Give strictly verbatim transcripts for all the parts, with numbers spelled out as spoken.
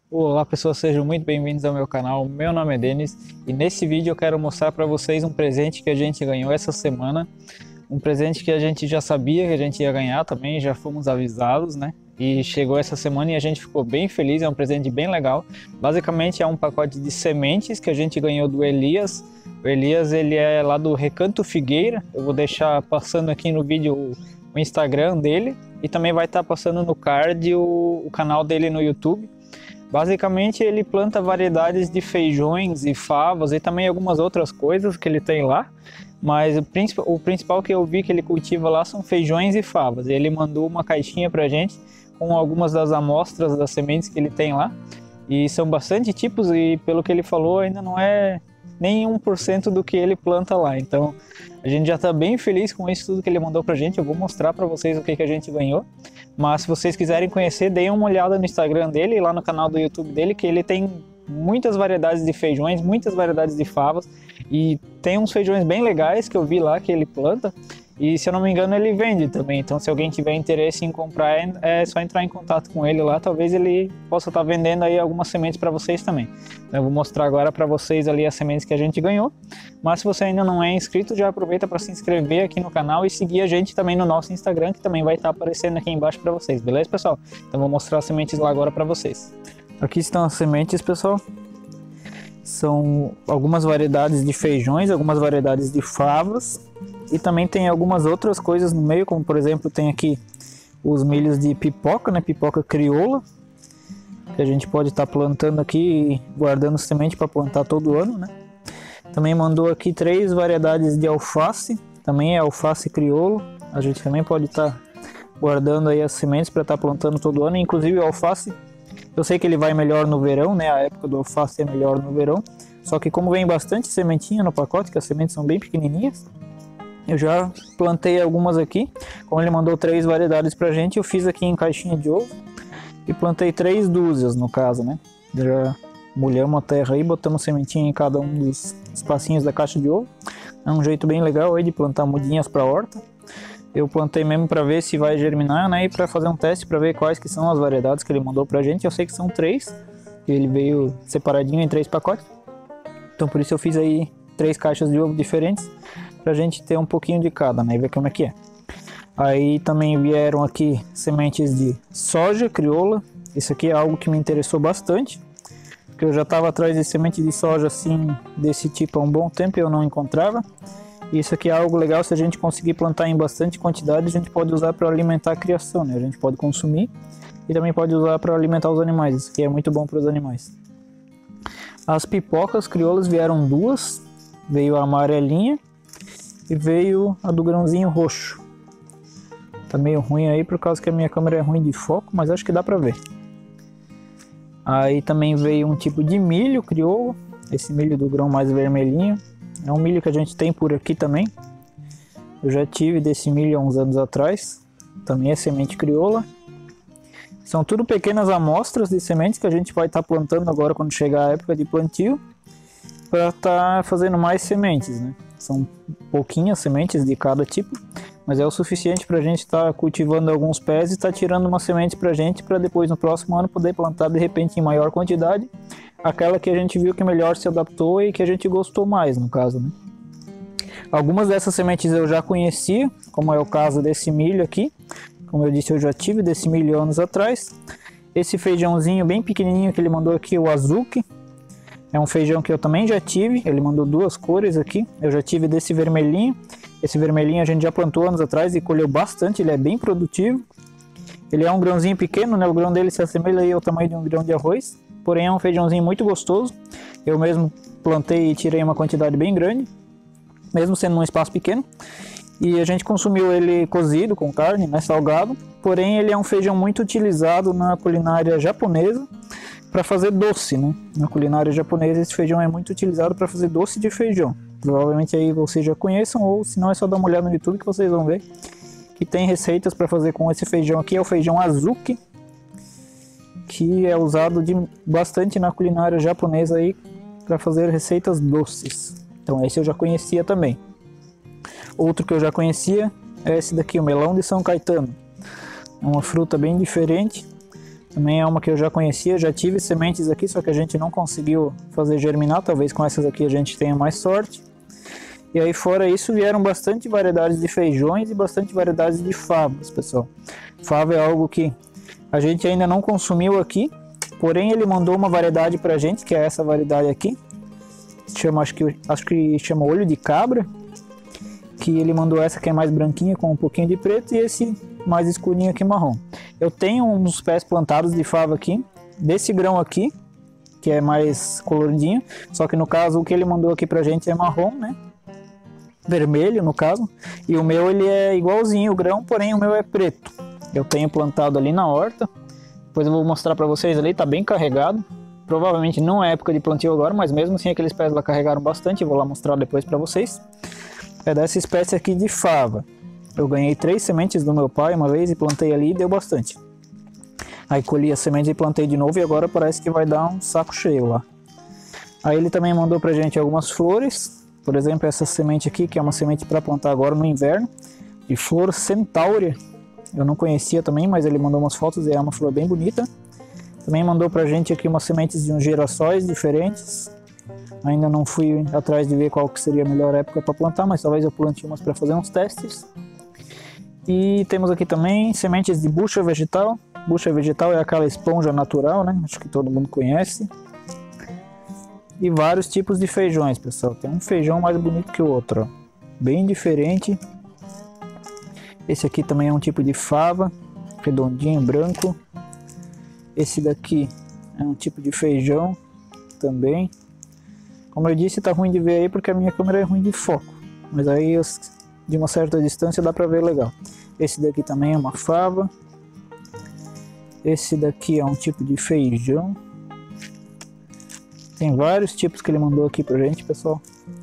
Olá pessoas, sejam muito bem-vindos ao meu canal. Meu nome é Denis e nesse vídeo eu quero mostrar para vocês um presente que a gente ganhou essa semana. Um presente que a gente já sabia que a gente ia ganhar também, já fomos avisados, né? E chegou essa semana e a gente ficou bem feliz, é um presente bem legal. Basicamente é um pacote de sementes que a gente ganhou do Elias. O Elias ele é lá do Recanto Figueira, eu vou deixar passando aqui no vídeo o, o Instagram dele e também vai estar passando no card o, o canal dele no YouTube. Basicamente ele planta variedades de feijões e favas e também algumas outras coisas que ele tem lá, mas o principal, o principal que eu vi que ele cultiva lá são feijões e favas. Ele mandou uma caixinha pra gente com algumas das amostras das sementes que ele tem lá, e são bastante tipos e pelo que ele falou ainda não é nem um por cento do que ele planta lá, então a gente já está bem feliz com isso tudo que ele mandou pra gente. Eu vou mostrar para vocês o que, que a gente ganhou, mas se vocês quiserem conhecer, deem uma olhada no Instagram dele e lá no canal do YouTube dele, que ele tem muitas variedades de feijões, muitas variedades de favas, e tem uns feijões bem legais que eu vi lá que ele planta, e se eu não me engano ele vende também, então se alguém tiver interesse em comprar é só entrar em contato com ele lá, talvez ele possa estar vendendo aí algumas sementes para vocês também. Então eu vou mostrar agora para vocês ali as sementes que a gente ganhou, mas se você ainda não é inscrito, já aproveita para se inscrever aqui no canal e seguir a gente também no nosso Instagram, que também vai estar aparecendo aqui embaixo para vocês, beleza pessoal? Então vou mostrar as sementes lá agora para vocês. Aqui estão as sementes, pessoal. São algumas variedades de feijões, algumas variedades de favas e também tem algumas outras coisas no meio, como por exemplo tem aqui os milhos de pipoca, né, pipoca crioula, que a gente pode estar plantando aqui e guardando semente para plantar todo ano, né. Também mandou aqui três variedades de alface, também é alface crioulo, a gente também pode estar guardando aí as sementes para estar plantando todo ano, inclusive o alface. Eu sei que ele vai melhor no verão, né? A época do alface é melhor no verão. Só que como vem bastante sementinha no pacote, que as sementes são bem pequenininhas, eu já plantei algumas aqui. Como ele mandou três variedades pra gente, eu fiz aqui em caixinha de ovo e plantei três dúzias no caso, né? Já molhamos a terra aí, botamos sementinha em cada um dos espacinhos da caixa de ovo. É um jeito bem legal aí de plantar mudinhas para horta. Eu plantei mesmo para ver se vai germinar, né, e para fazer um teste para ver quais que são as variedades que ele mandou pra gente. Eu sei que são três, e ele veio separadinho em três pacotes. Então por isso eu fiz aí três caixas de ovo diferentes, pra gente ter um pouquinho de cada, né, e ver como é que é. Aí também vieram aqui sementes de soja crioula. Isso aqui é algo que me interessou bastante, porque eu já estava atrás de semente de soja assim, desse tipo há um bom tempo e eu não encontrava. Isso aqui é algo legal, se a gente conseguir plantar em bastante quantidade, a gente pode usar para alimentar a criação, né? A gente pode consumir e também pode usar para alimentar os animais. Isso aqui é muito bom para os animais. As pipocas crioulas vieram duas, veio a amarelinha e veio a do grãozinho roxo. Tá meio ruim aí por causa que a minha câmera é ruim de foco, mas acho que dá para ver. Aí também veio um tipo de milho crioulo, esse milho do grão mais vermelhinho. É um milho que a gente tem por aqui também. Eu já tive desse milho há uns anos atrás. Também é semente crioula. São tudo pequenas amostras de sementes que a gente vai estar plantando agora quando chegar a época de plantio, para estar fazendo mais sementes, né? São pouquinhas sementes de cada tipo, mas é o suficiente para a gente estar cultivando alguns pés e estar tirando uma semente para a gente, para depois no próximo ano poder plantar de repente em maior quantidade, aquela que a gente viu que melhor se adaptou e que a gente gostou mais, no caso, né? Algumas dessas sementes eu já conhecia, como é o caso desse milho aqui. Como eu disse, eu já tive desse milho anos atrás. Esse feijãozinho bem pequenininho que ele mandou aqui, o Azuki, é um feijão que eu também já tive. Ele mandou duas cores aqui. Eu já tive desse vermelhinho. Esse vermelhinho a gente já plantou anos atrás e colheu bastante, ele é bem produtivo. Ele é um grãozinho pequeno, né? O grão dele se assemelha aí ao tamanho de um grão de arroz. Porém é um feijãozinho muito gostoso. Eu mesmo plantei e tirei uma quantidade bem grande, mesmo sendo num espaço pequeno. E a gente consumiu ele cozido com carne, né, salgado. Porém ele é um feijão muito utilizado na culinária japonesa para fazer doce, né? Na culinária japonesa esse feijão é muito utilizado para fazer doce de feijão. Provavelmente aí vocês já conheçam, ou se não é só dar uma olhada no YouTube que vocês vão ver que tem receitas para fazer com esse feijão aqui. É o feijão Azuki, que é usado de, bastante na culinária japonesa aí para fazer receitas doces. Então esse eu já conhecia também. Outro que eu já conhecia é esse daqui, o melão de São Caetano. É uma fruta bem diferente, Também é uma que eu já conhecia, já tive sementes aqui, só que a gente não conseguiu fazer germinar. Talvez com essas aqui a gente tenha mais sorte. E aí fora isso vieram bastante variedades de feijões e bastante variedades de favas, pessoal. Fava é algo que a gente ainda não consumiu aqui, porém ele mandou uma variedade pra gente, que é essa variedade aqui. Chama, acho que, acho que chama olho de cabra. Que ele mandou essa que é mais branquinha com um pouquinho de preto e esse mais escurinho aqui marrom. Eu tenho uns pés plantados de fava aqui, desse grão aqui, que é mais coloridinho, só que no caso o que ele mandou aqui pra gente é marrom, né? Vermelho no caso, e o meu ele é igualzinho o grão, porém o meu é preto. Eu tenho plantado ali na horta, depois eu vou mostrar pra vocês ali, tá bem carregado. Provavelmente não é época de plantio agora, mas mesmo assim aqueles pés lá carregaram bastante, eu vou lá mostrar depois pra vocês. É dessa espécie aqui de fava. Eu ganhei três sementes do meu pai uma vez e plantei ali e deu bastante. Aí colhi as sementes e plantei de novo e agora parece que vai dar um saco cheio lá. Aí ele também mandou pra gente algumas flores. Por exemplo, essa semente aqui, que é uma semente para plantar agora no inverno. De flor centáurea. Eu não conhecia também, mas ele mandou umas fotos e é uma flor bem bonita. Também mandou pra gente aqui umas sementes de uns girassóis diferentes. Ainda não fui atrás de ver qual que seria a melhor época para plantar, mas talvez eu plante umas para fazer uns testes. E temos aqui também sementes de bucha vegetal. Bucha vegetal é aquela esponja natural, né? Acho que todo mundo conhece. E vários tipos de feijões, pessoal. Tem um feijão mais bonito que o outro, ó. Bem diferente. Esse aqui também é um tipo de fava, redondinho, branco. Esse daqui é um tipo de feijão também. Como eu disse, tá ruim de ver aí porque a minha câmera é ruim de foco. Mas aí, de uma certa distância, dá pra ver legal. Esse daqui também é uma fava. Esse daqui é um tipo de feijão. Tem vários tipos que ele mandou aqui pra gente, pessoal.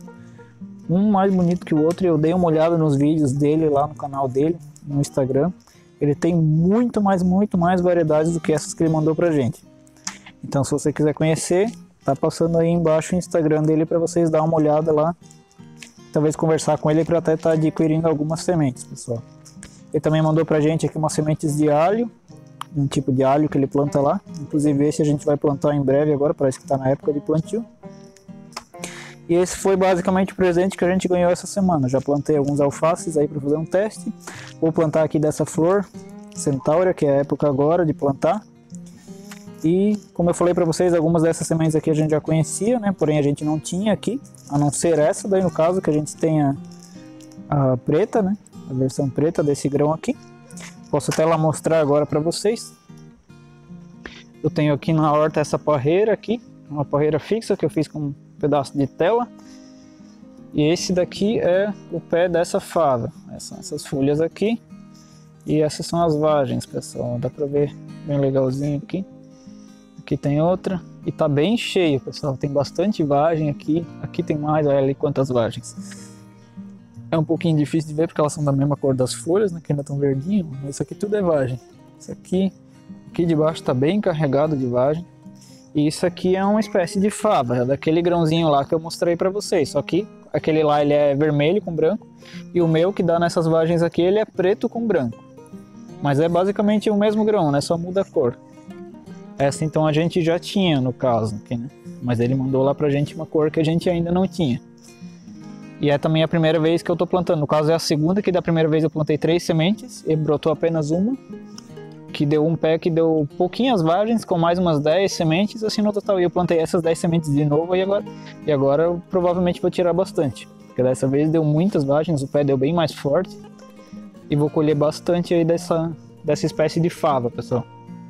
Um mais bonito que o outro. Eu dei uma olhada nos vídeos dele lá no canal dele, no Instagram. Ele tem muito mais, muito mais variedades do que essas que ele mandou pra gente. Então, se você quiser conhecer... Tá passando aí embaixo o Instagram dele para vocês dar uma olhada lá. Talvez conversar com ele para até estar tá adquirindo algumas sementes, pessoal. Ele também mandou pra gente aqui umas sementes de alho. Um tipo de alho que ele planta lá. Inclusive esse a gente vai plantar em breve agora, parece que tá na época de plantio. E esse foi basicamente o presente que a gente ganhou essa semana. Já plantei alguns alfaces aí para fazer um teste. Vou plantar aqui dessa flor centáurea, que é a época agora de plantar. E, como eu falei para vocês, algumas dessas sementes aqui a gente já conhecia, né? Porém a gente não tinha aqui, a não ser essa daí no caso, que a gente tem a, a preta, né? A versão preta desse grão aqui. Posso até lá mostrar agora para vocês. Eu tenho aqui na horta essa parreira aqui, uma parreira fixa que eu fiz com um pedaço de tela. E esse daqui é o pé dessa fava, essas, essas folhas aqui. E essas são as vagens, pessoal, dá para ver bem legalzinho aqui. Aqui tem outra e tá bem cheio, pessoal, tem bastante vagem aqui, aqui tem mais, olha ali quantas vagens. É um pouquinho difícil de ver porque elas são da mesma cor das folhas, né, que ainda estão verdinhas, mas isso aqui tudo é vagem. Isso aqui, aqui de baixo tá bem carregado de vagem. E isso aqui é uma espécie de fava, é daquele grãozinho lá que eu mostrei pra vocês, só que aquele lá ele é vermelho com branco e o meu que dá nessas vagens aqui ele é preto com branco. Mas é basicamente o mesmo grão, né, só muda a cor. Essa então a gente já tinha no caso aqui, né? Mas ele mandou lá pra gente uma cor que a gente ainda não tinha. E é também a primeira vez que eu tô plantando. No caso é a segunda, que da primeira vez eu plantei três sementes e brotou apenas uma. Que deu um pé que deu pouquinhas vagens, com mais umas dez sementes, assim no total. E eu plantei essas dez sementes de novo e agora, e agora eu provavelmente vou tirar bastante. Porque dessa vez deu muitas vagens, o pé deu bem mais forte. E vou colher bastante aí dessa, dessa espécie de fava, pessoal.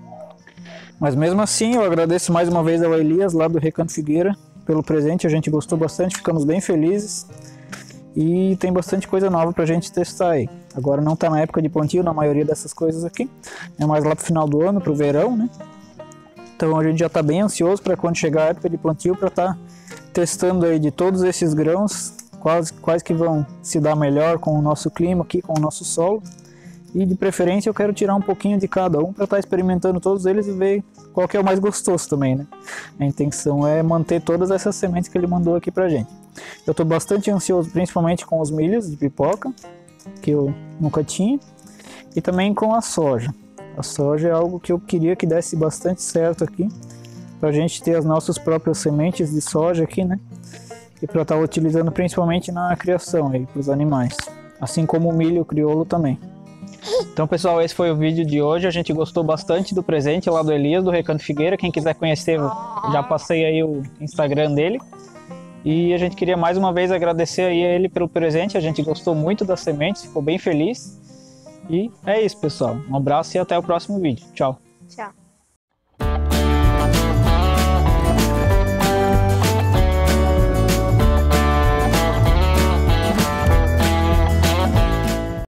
Mas mesmo assim, eu agradeço mais uma vez ao Elias, lá do Recanto Figueira, pelo presente. A gente gostou bastante, ficamos bem felizes. E tem bastante coisa nova pra gente testar aí. Agora não tá na época de plantio na maioria dessas coisas aqui. É mais lá pro final do ano, pro verão, né? Então a gente já tá bem ansioso para quando chegar a época de plantio para estar tá testando aí de todos esses grãos, quais, quais que vão se dar melhor com o nosso clima aqui, com o nosso solo. E de preferência eu quero tirar um pouquinho de cada um para estar experimentando todos eles e ver qual que é o mais gostoso também, né? A intenção é manter todas essas sementes que ele mandou aqui pra gente. Eu estou bastante ansioso, principalmente com os milhos de pipoca, que eu nunca tinha, e também com a soja. A soja é algo que eu queria que desse bastante certo aqui, para a gente ter as nossas próprias sementes de soja aqui, né? E para estar utilizando principalmente na criação aí para os animais, assim como o milho crioulo também. Então, pessoal, esse foi o vídeo de hoje. A gente gostou bastante do presente lá do Elias, do Recanto Figueira. Quem quiser conhecer, já passei aí o Instagram dele. E a gente queria mais uma vez agradecer aí a ele pelo presente. A gente gostou muito das sementes, ficou bem feliz. E é isso, pessoal. Um abraço e até o próximo vídeo. Tchau. Tchau.